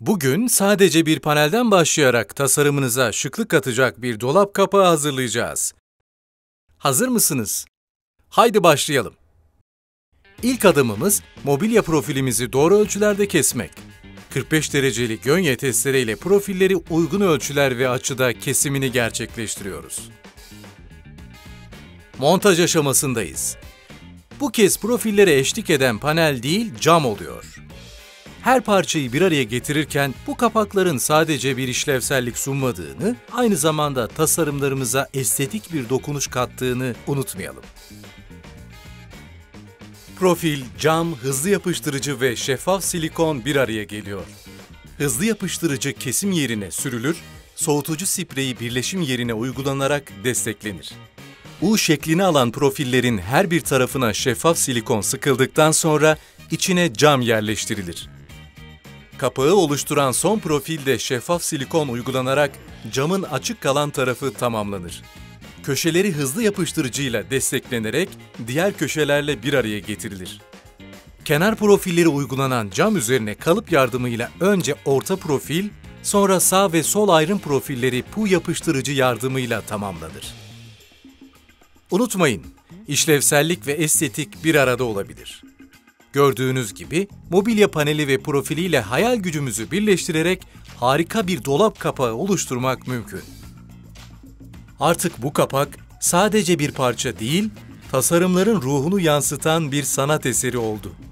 Bugün sadece bir panelden başlayarak tasarımınıza şıklık katacak bir dolap kapağı hazırlayacağız. Hazır mısınız? Haydi başlayalım. İlk adımımız mobilya profilimizi doğru ölçülerde kesmek. 45 dereceli gönye testereyle profilleri uygun ölçüler ve açıda kesimini gerçekleştiriyoruz. Montaj aşamasındayız. Bu kez profillere eşlik eden panel değil, cam oluyor. Her parçayı bir araya getirirken bu kapakların sadece bir işlevsellik sunmadığını, aynı zamanda tasarımlarımıza estetik bir dokunuş kattığını unutmayalım. Profil, cam, hızlı yapıştırıcı ve şeffaf silikon bir araya geliyor. Hızlı yapıştırıcı kesim yerine sürülür, soğutucu spreyi birleşim yerine uygulanarak desteklenir. U şeklini alan profillerin her bir tarafına şeffaf silikon sıkıldıktan sonra içine cam yerleştirilir. Kapağı oluşturan son profilde şeffaf silikon uygulanarak camın açık kalan tarafı tamamlanır. Köşeleri hızlı yapıştırıcıyla desteklenerek diğer köşelerle bir araya getirilir. Kenar profilleri uygulanan cam üzerine kalıp yardımıyla önce orta profil, sonra sağ ve sol ayrım profilleri pu yapıştırıcı yardımıyla tamamlanır. Unutmayın, işlevsellik ve estetik bir arada olabilir. Gördüğünüz gibi mobilya paneli ve profiliyle hayal gücümüzü birleştirerek harika bir dolap kapağı oluşturmak mümkün. Artık bu kapak sadece bir parça değil, tasarımların ruhunu yansıtan bir sanat eseri oldu.